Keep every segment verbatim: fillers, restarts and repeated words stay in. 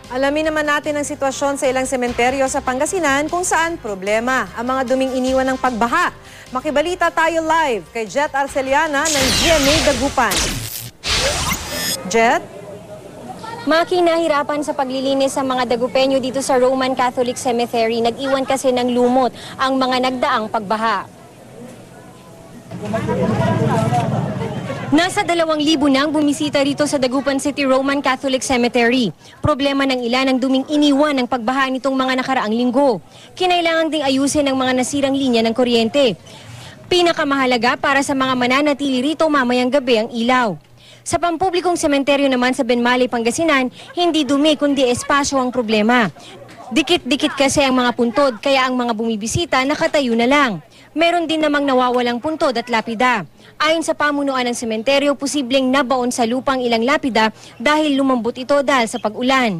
Alamin naman natin ang sitwasyon sa ilang sementeryo sa Pangasinan kung saan problema ang mga duming iniwan ng pagbaha. Makibalita tayo live kay Jet Arceliana ng G M A Dagupan. Jet? Makinahirapan sa paglilinis sa mga Dagupeño dito sa Roman Catholic Cemetery. Nag-iwan kasi ng lumot ang mga nagdaang pagbaha. Nasa dalawang libo nang bumisita rito sa Dagupan City Roman Catholic Cemetery. Problema ng ilan ang duming iniwan ng pagbaha nitong mga nakaraang linggo. Kinailangan ding ayusin ang mga nasirang linya ng kuryente. Pinakamahalaga para sa mga mananatili rito mamayang gabi ang ilaw. Sa pampublikong sementeryo naman sa Benmali, Pangasinan, hindi dumi kundi espasyo ang problema. Dikit-dikit kasi ang mga puntod kaya ang mga bumibisita nakatayo na lang. Meron din namang nawawalang puntod at lapida. Ayon sa pamunuan ng sementeryo, posibleng nabaon sa lupang ilang lapida dahil lumambot ito dahil sa pag-ulan.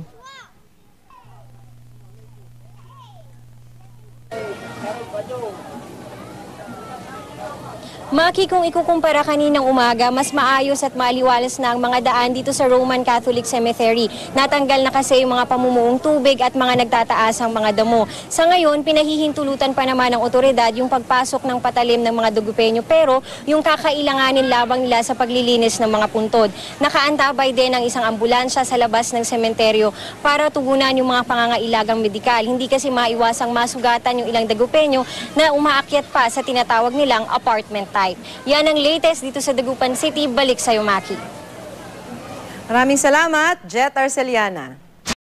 Maki, kung ikukumpara kaninang umaga, mas maayos at maliwalas na ang mga daan dito sa Roman Catholic Cemetery. Natanggal na kasi yung mga pamumuong tubig at mga nagtataas ang mga damo. Sa ngayon, pinahihintulutan pa naman ng otoridad yung pagpasok ng patalim ng mga Dagupeño, pero yung kakailanganin labang nila sa paglilinis ng mga puntod. Nakaantabay din ang isang ambulansya sa labas ng sementeryo para tugunan yung mga pangangailagang medikal. Hindi kasi maiwasang masugatan yung ilang Dagupeño na umaakyat pa sa tinatawag nilang apartment type. Yan ang latest dito sa Dagupan City. Balik sa'yo, Maki. Maraming salamat, Jet Arceliana.